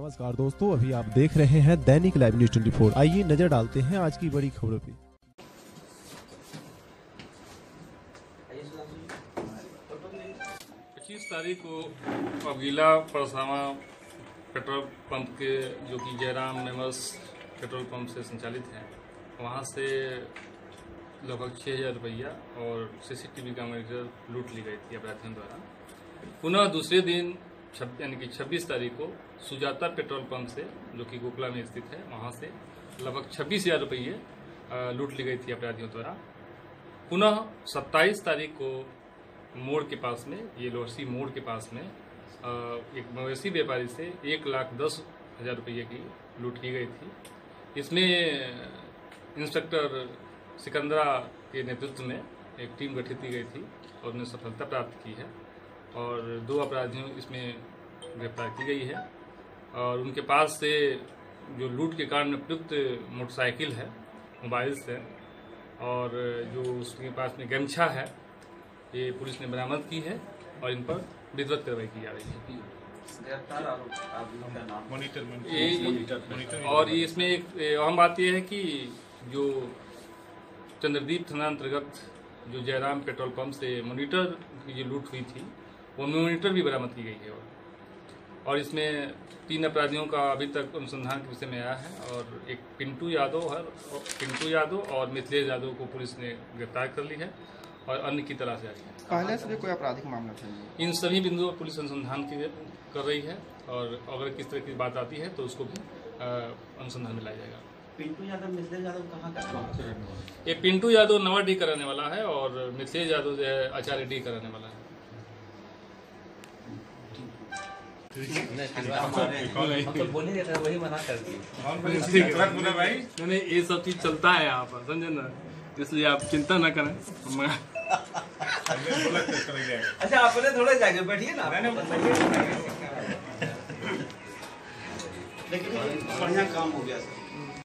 नमस्कार दोस्तों, अभी आप देख रहे हैं दैनिक लाइव न्यूज 24। आइए नजर डालते हैं आज की बड़ी खबरों पे। 25 तारीख को अबगीला परसावा पेट्रोल पंप के जो कि जयराम मेमस पेट्रोल पंप से संचालित है, वहां से लगभग 6,000 रुपया और सीसीटीवी का मॉनिटर लूट ली गई थी अपराधियों द्वारा। पुनः दूसरे दिन यानी कि 26 तारीख को सुजाता पेट्रोल पंप से, जो कि गोकला में स्थित है, वहां से लगभग 26,000 रुपये लूट ली गई थी अपराधियों द्वारा। पुनः 27 तारीख को मोड़ के पास में, ये लोहरसी मोड़ के पास में एक मवेशी व्यापारी से 1,10,000 रुपये की लूट की गई थी। इसमें इंस्पेक्टर सिकंदरा के नेतृत्व में एक टीम गठित की गई थी और उन्हें सफलता प्राप्त की है और 2 अपराधियों इसमें गिरफ्तार की गई है। और उनके पास से जो लूट के कारण प्रयुक्त मोटरसाइकिल है, मोबाइल्स है और जो उसके पास में गमछा है, ये पुलिस ने बरामद की है और इन पर विधिवत कार्रवाई की जा रही है। और इसमें एक अहम बात यह है कि जो चंद्रदीप थाना अंतर्गत जो जयराम पेट्रोल पंप से मॉनिटर की जो लूट हुई थी, वो मॉनिटर भी बरामद की गई है। और इसमें 3 अपराधियों का अभी तक अनुसंधान के विषय में आया है और एक पिंटू यादव और मिथिलेश यादव को पुलिस ने गिरफ्तार कर ली है और अन्य की तलाश जारी है। पहले से भी कोई आपराधिक मामला था? इन सभी बिंदुओं पर पुलिस अनुसंधान कर रही है और अगर किस तरह की बात आती है तो उसको भी अनुसंधान में लाया जाएगा। पिंटू यादव, मिथिलेश यादव कहाँ का? ये पिंटू यादव नवाडी का रहने वाला है और मिथिलेश यादव जो है आचार्य डी का रहने वाला है। बोली देता है, वही मना कर दी। नहीं, ये सब चीज चलता है यहाँ पर, समझे ना, इसलिए आप चिंता न करें। अच्छा, अपने थोड़े जाके बैठिए ना। लेकिन बढ़िया काम हो गया सर।